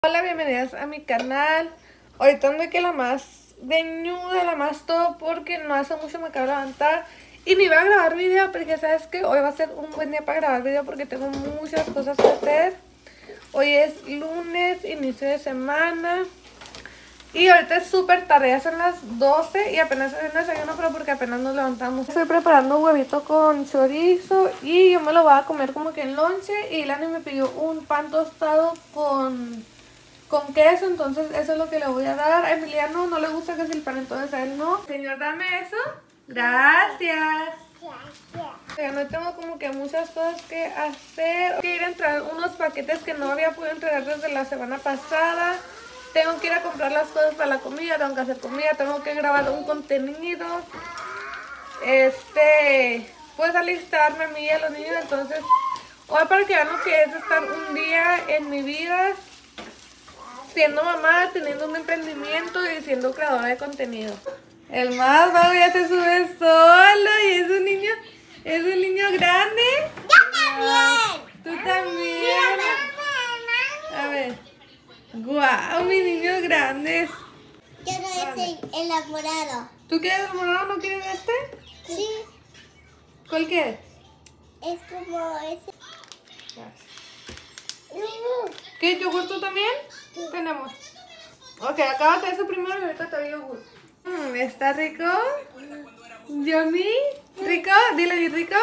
Hola, bienvenidas a mi canal. Ahorita ando que la más greñuda, la más todo, porque no hace mucho me acabo de levantar y ni iba a grabar video, porque sabes que hoy va a ser un buen día para grabar video porque tengo muchas cosas que hacer. Hoy es lunes, inicio de semana, y ahorita es súper tarde, ya son las 12 y apenas hay un desayuno, pero porque apenas nos levantamos. Estoy preparando un huevito con chorizo y yo me lo voy a comer como que en lonche. Y Lani me pidió un pan tostado con queso, entonces eso es lo que le voy a dar. A Emiliano no le gusta casi el pan, entonces a él no. Señor, dame eso. Gracias. Ya no tengo como que muchas cosas que hacer. Tengo que ir a entregar unos paquetes que no había podido entregar desde la semana pasada. Tengo que ir a comprar las cosas para la comida, tengo que hacer comida, tengo que grabar un contenido. Pues alistarme a mí y a los niños. Entonces, hoy para que vean lo que es estar un día en mi vida siendo mamá, teniendo un emprendimiento y siendo creadora de contenido. El más vago ya se sube solo y es un niño grande. ¡Yo también! Tú también. A ver. Guau, mis niños grandes. Yo no estoy enamorado. ¿Tú quieres enamorado? ¿No quieres este? Sí, ¿Cuál quieres? es como ese. ¿Qué? ¿Yogur tú también? Sí. Tenemos. Ok, acábate eso primero y ahorita te doy yogur. ¿Está rico? ¿Yummy? ¿Rico? Dile, ¿rico?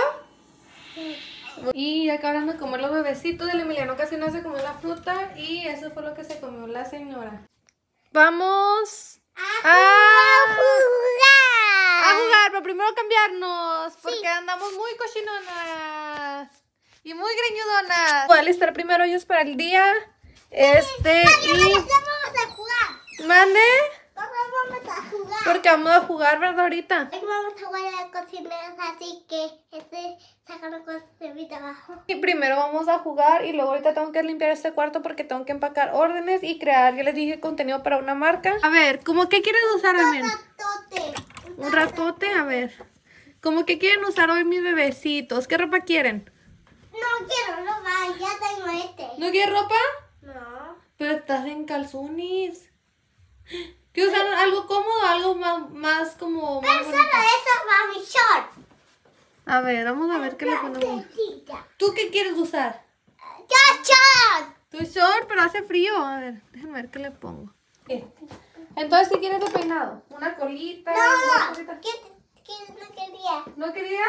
Y acabamos de comer los bebecitos. Del Emiliano casi no se comió la fruta y eso fue lo que se comió la señora. Vamos a jugar, pero primero cambiarnos porque andamos muy cochinonas y muy greñudonas. Voy a alistar primero ellos para el día. Vamos a jugar. ¿Mande? Vamos a jugar. Porque vamos a jugar, ¿verdad? Ahorita. Vamos a jugar a la cocina, así que sacando cosas de mi trabajo. Y primero vamos a jugar y luego ahorita tengo que limpiar este cuarto porque tengo que empacar órdenes y crear, ya les dije, contenido para una marca. A ver, ¿cómo qué quieres usar, Amen? Un ratote, a ver. ¿Cómo que quieren usar hoy mis bebecitos? ¿Qué ropa quieren? No quiero ropa, ya tengo este. ¿No quieres ropa? No. Pero estás en calzones. ¿Quieres usar algo cómodo? Algo más como... Pero solo eso va mi short. A ver, vamos a ver qué le ponemos. ¿Tú qué quieres usar? ¡Yo short! Tu short, pero hace frío. A ver, déjame ver qué le pongo. Entonces, ¿qué quieres de peinado? ¿Una colita? No, ¿Una cosita? no quería. ¿No querías?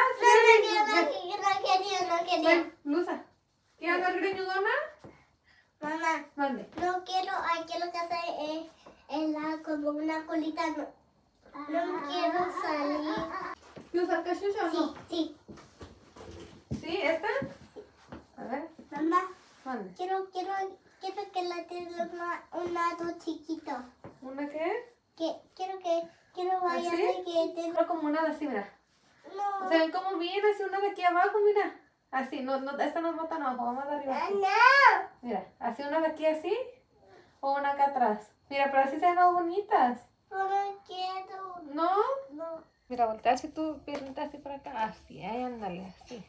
No quería. Ven, Luza. ¿Quieres andar greñudona? Mamá, Mande. no quiero, quiero que hacer como una colita. No quiero salir. ¿Quieres usar cachucha o no? Sí. ¿Sí? ¿Esta? A ver, Mamá, mande. quiero que la tenga un lado chiquito. ¿Una qué? Quiero vaya ¿Así? de que tenga. Pero como una de así, mira. No. Se ven como bien, así una de aquí abajo, mira. Así, no, esta no es bota abajo, vamos de arriba. Así. No. Mira, así una de aquí así o una acá atrás. Mira, pero así se ven más bonitas. No quiero. ¿No? No. Mira, voltea así tu piernita así por acá. Así, ahí ándale, así.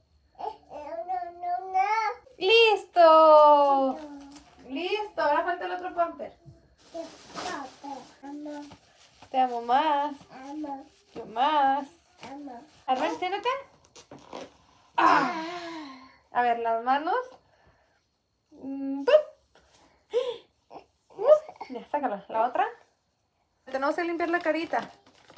No. ¡Listo! ¡Listo! Ahora falta el otro pamper. Te amo más. Yo más. A ver, siéntate. ¡Ah! A ver, las manos. ¡Pum! Ya, sácala. La otra. Tenemos que limpiar la carita.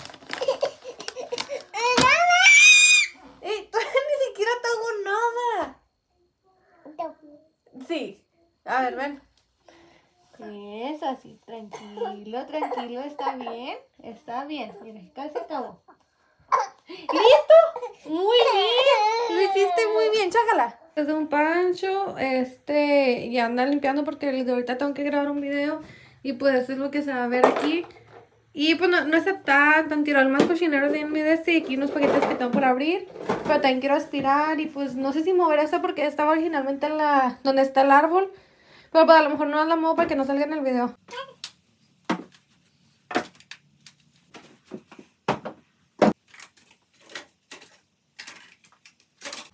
¡Ey! Tú ni siquiera te hago nada. Sí. A ver, ven. Es así, tranquilo, está bien. Está bien. Mira, casi acabó. ¡Listo! Muy bien. Lo hiciste muy bien, chácala. Es de un Pancho, y anda limpiando porque de ahorita tengo que grabar un video y pues eso es lo que se va a ver aquí. Y pues no está tan tirado. El más cochinero de mi y aquí unos paquetes que tengo por abrir. Pero también quiero estirar y pues no sé si mover esta porque estaba originalmente en donde está el árbol. Pero pues a lo mejor no la muevo para que no salga en el video.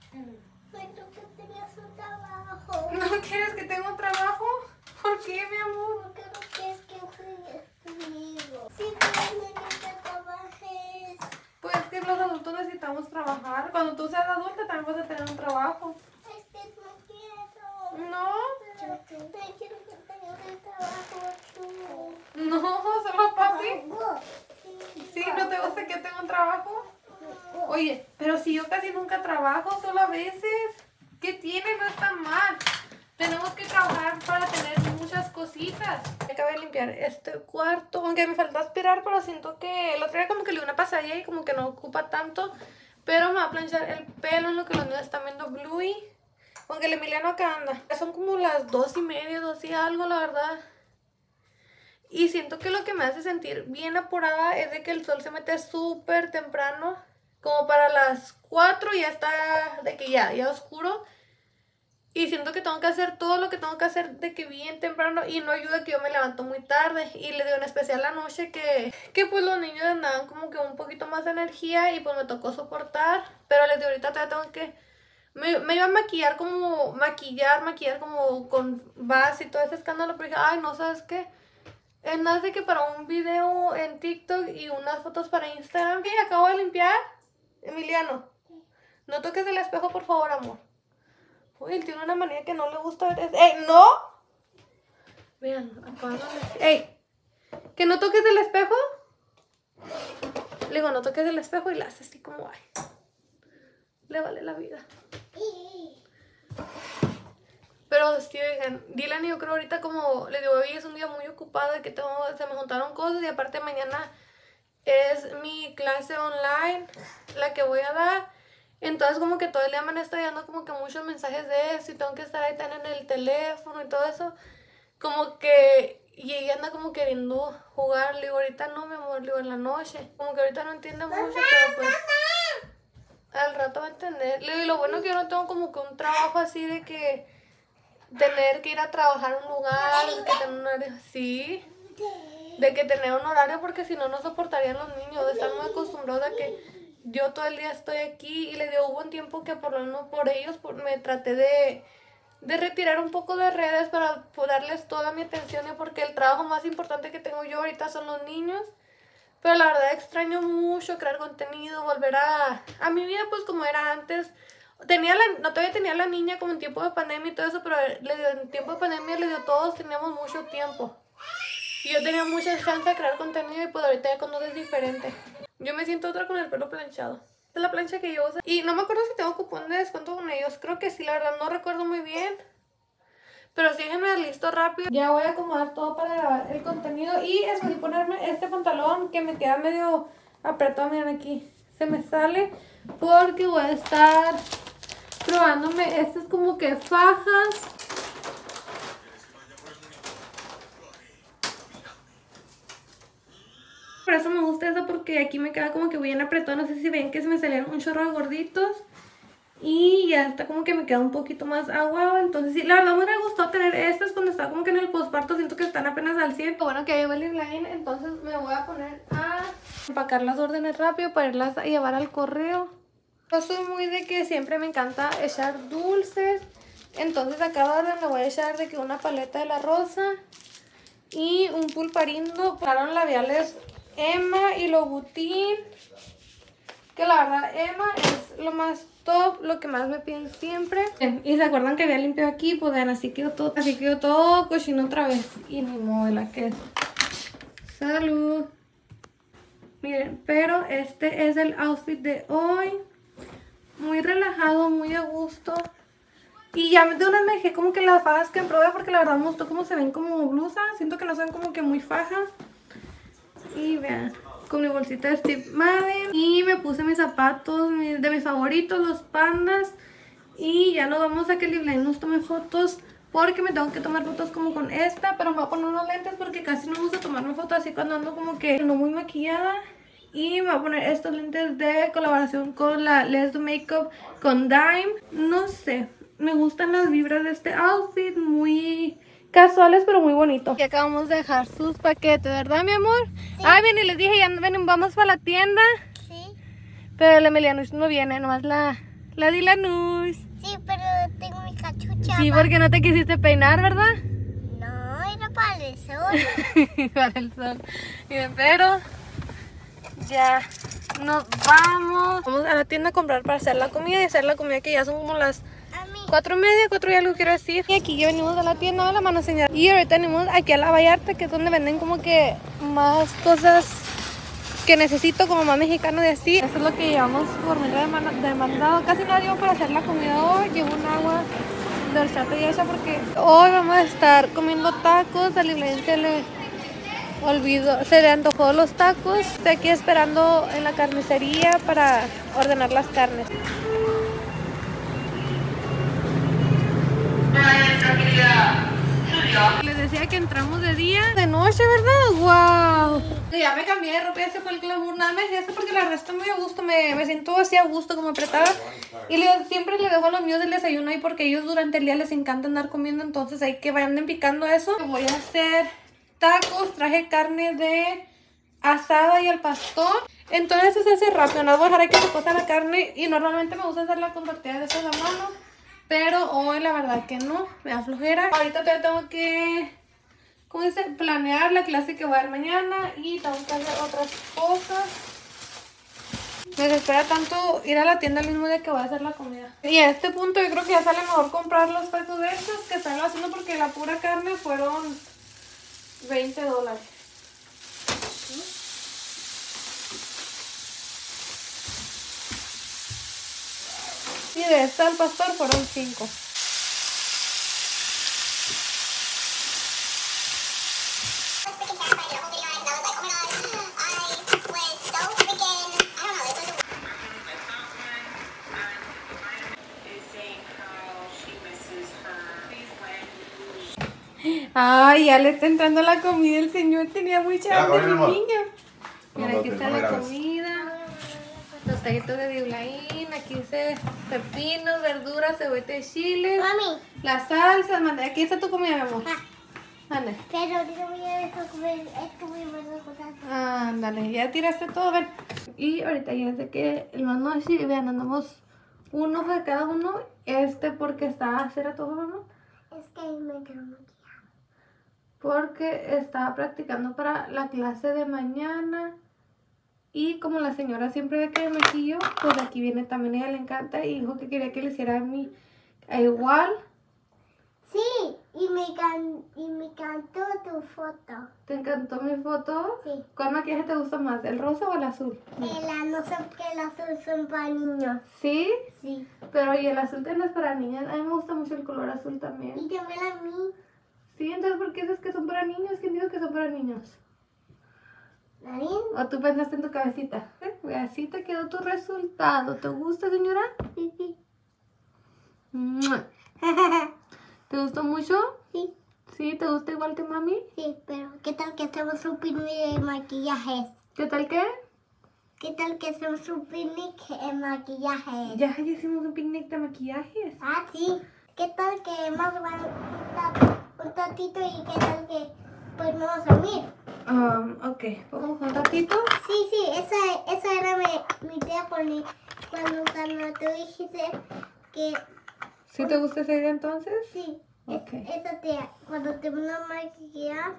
¿No quieres que tenga un trabajo? ¿Por qué, mi amor? necesitamos trabajar. Cuando tú seas adulta también vas a tener un trabajo. Es que no quiero. No. Yo quiero que tenga un trabajo tú. No, solo papi. Sí, ¿no te gusta que tenga un trabajo? Oye, pero si yo casi nunca trabajo, solo a veces. ¿Qué tiene? No está mal. Tenemos que trabajar para tener muchas cositas. Acabé de limpiar este cuarto, aunque me falta aspirar, pero siento que el otro día como que le di una pasadilla y como que no ocupa tanto. Pero me va a planchar el pelo en lo que los niños están viendo Bluey. Aunque el Emiliano acá anda. Son como las 2:30, 2 y algo, la verdad. Y siento que lo que me hace sentir bien apurada es de que el sol se mete súper temprano. Como para las 4 ya está, de que ya oscuro. Y siento que tengo que hacer todo lo que tengo que hacer de que bien temprano. Y no ayuda que yo me levanto muy tarde. Y le dio en especial la noche que pues los niños andaban como que un poquito más de energía. Y pues me tocó soportar. Pero les digo, ahorita todavía tengo que... Me iba a maquillar como... Maquillar como con base y todo ese escándalo. Pero dije, ay, no, ¿sabes qué? Es más de que para un video en TikTok y unas fotos para Instagram. Y acabo de limpiar. Emiliano, no toques el espejo, por favor, amor. Uy, él tiene una manía que no le gusta ver eso. ¡Ey, no! Vean, apágame. ¡Ey! ¿Que no toques el espejo? Le digo, no toques el espejo y la hace así como, ay. Le vale la vida. Pero, sí, oigan, Dylan, yo creo ahorita como, le digo, hoy es un día muy ocupado de que se me juntaron cosas y aparte mañana es mi clase online, la que voy a dar. Entonces como que todo el día me han estado llegando como que muchos mensajes de eso y tengo que estar ahí tan en el teléfono y todo eso. Como que, y ella anda como queriendo jugar. Le digo, ahorita no, mi amor, le digo, en la noche. Como que ahorita no entiende mucho, pero pues al rato va a entender. Le digo, y lo bueno es que yo no tengo como que un trabajo así de que tener que ir a trabajar en un lugar, de que tener un horario, sí, de que tener un horario, porque si no, no soportarían los niños, de estar muy acostumbrados a que yo todo el día estoy aquí. Y le digo, hubo un tiempo que por lo menos por ellos me traté de retirar un poco de redes para darles toda mi atención, porque el trabajo más importante que tengo yo ahorita son los niños. Pero la verdad extraño mucho crear contenido, volver a mi vida pues como era antes. Todavía tenía la niña como en tiempo de pandemia y todo eso, pero en tiempo de pandemia todos teníamos mucho tiempo. Y yo tenía mucha chance de crear contenido y pues ahorita ya con todo es diferente. Yo me siento otra con el pelo planchado. Esta es la plancha que yo uso. Y no me acuerdo si tengo cupón de descuento con ellos. Creo que sí, la verdad no recuerdo muy bien. Pero sí, déjenme listo rápido. Ya voy a acomodar todo para grabar el contenido. Y escogí ponerme este pantalón que me queda medio apretado. Miren aquí, se me sale. Porque voy a estar probándome estas como que fajas. Por eso me gusta esa, porque aquí me queda como que bien apretado. No sé si ven que se me salieron un chorro de gorditos. Y ya está como que me queda un poquito más aguado. Entonces sí, la verdad me hubiera gustado tener estas cuando estaba como que en el posparto. Siento que están apenas al 100. Bueno, que ya llegó el inline. Entonces me voy a poner a empacar las órdenes rápido para irlas a llevar al correo. Yo soy muy de que siempre me encanta echar dulces. Entonces a cada orden le voy a echar de que una paleta de la rosa y un pulparindo. Pararon labiales Emma y Louboutin, que la verdad Emma es lo más top, lo que más me piden siempre. Y se acuerdan que había limpiado aquí, pues vean, así quedó todo cochino otra vez. Y ni modo de la queso. Salud. Miren, pero este es el outfit de hoy. Muy relajado, muy a gusto. Y ya de una vez me dejé como que las fajas que probé, porque la verdad me gustó cómo se ven como blusa. Siento que no se ven como que muy fajas. Y vean, con mi bolsita de Steve Madden. Y me puse mis zapatos de mis favoritos, los pandas. Y ya nos vamos a que Liblane nos tome fotos, porque me tengo que tomar fotos como con esta. Pero me voy a poner unos lentes porque casi no me gusta tomarme fotos así cuando ando como que no muy maquillada. Y me voy a poner estos lentes de colaboración con la Let's Do Makeup con Dime. No sé, me gustan las vibras de este outfit, muy casuales pero muy bonito. Y acabamos de dejar sus paquetes, ¿verdad, mi amor? Sí. Ay, bien, y les dije, ya ven, vamos para la tienda. Sí. Pero el Emilianus no viene, nomás la Dylanus. Sí, pero tengo mi cachucha. Sí, porque no te quisiste peinar, ¿verdad? No, era para el sol. Para el sol. Miren, pero ya nos vamos. Vamos a la tienda a comprar para hacer la comida y hacer la comida, que ya son como las 4:30, 4 y algo quiero decir. Y aquí ya venimos a la tienda, la mano señal. Y ahorita venimos aquí a la Vallarta, que es donde venden como que más cosas que necesito, como más mexicano y así. Eso es lo que llevamos por medio de mandado. Casi nada llevo para hacer la comida hoy. Llevo un agua de horchata y esa porque hoy vamos a estar comiendo tacos. A la Iglesia se le antojó los tacos. Estoy aquí esperando en la carnicería para ordenar las carnes. Les decía que entramos de día, de noche, ¿verdad? ¡Wow! Ya me cambié de ropa, ese fue el glamour. Nada, me decía porque la resta muy a gusto, me siento así a gusto, como apretada. Y siempre le dejo a los míos el desayuno ahí porque ellos durante el día les encanta andar comiendo. Entonces hay que vayan picando eso. Voy a hacer tacos, traje carne de asada y al pastor. Entonces eso se hace rápido, no voy a dejar ahí que se cosa la carne. Y normalmente me gusta hacerla con tortillas de esas a mano, pero hoy la verdad que no, me da flojera. Ahorita todavía tengo que, ¿cómo dice? Planear la clase que voy a dar mañana y tengo que hacer otras cosas. Me desespera tanto ir a la tienda el mismo día que voy a hacer la comida. Y a este punto yo creo que ya sale mejor comprar los tacos de estos que están haciendo, porque la pura carne fueron $20. Y de esta al pastor fueron 5. Ay, ya le está entrando la comida. El señor tenía mucha hambre, el niño. Mira, aquí está la comida. Los taquitos de Diulaín. Aquí dice pepinos, verduras, cebolleta de chile. Mami. La salsa. Aquí está tu comida, mi amor. Ande. Pero ahorita voy a comer esto, voy a comer. Ándale, ya tiraste todo, ven. Y ahorita ya sé que el más noche, vean, andamos un ojo de cada uno. Porque está a hacer a todo, mamá. Es que me quiero maquillar. Porque estaba practicando para la clase de mañana. Y como la señora siempre ve que me maquillo, pues aquí viene también, ella le encanta y dijo que quería que le hiciera a mí igual. Sí, y me encantó tu foto. ¿Te encantó mi foto? Sí. ¿Cuál maquillaje te gusta más, el rosa o el azul? No sé porque el azul son para niños. ¿Sí? Sí. Pero y el azul no es para niñas. A mí me gusta mucho el color azul también. Y también a mí. Sí, entonces ¿por qué dices que son para niños? ¿Quién dijo que son para niños? ¿Darín? ¿O tú pensaste en tu cabecita? Así te quedó tu resultado. ¿Te gusta, señora? Sí, sí. ¡Mua! ¿Te gustó mucho? Sí. ¿Sí? ¿Te gusta igual que mami? Sí, pero ¿qué tal que hacemos un picnic de maquillaje? ¿Qué tal qué? ¿Qué tal que hacemos un picnic en maquillaje? Ya hicimos un picnic de maquillajes. Ah, sí. ¿Qué tal que más un tatito y qué tal que pues vamos a dormir? Ok, ¿podemos un ratito? Sí, esa era mi idea cuando tú dijiste que... ¿Sí te gusta esa idea entonces? Sí, Ok. esa tía, cuando te van a maquillar,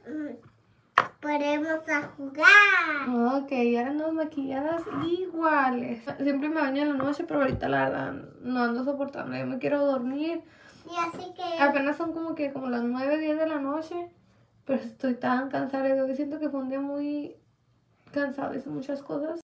podemos a jugar. Ok, ya andamos maquilladas iguales. Siempre me baño en la noche, pero ahorita la verdad no ando soportando. Yo me quiero dormir. Y así que... Apenas son como las 9, 10 de la noche. Pero estoy tan cansada de hoy. Siento que fue un día muy cansado. Hice muchas cosas.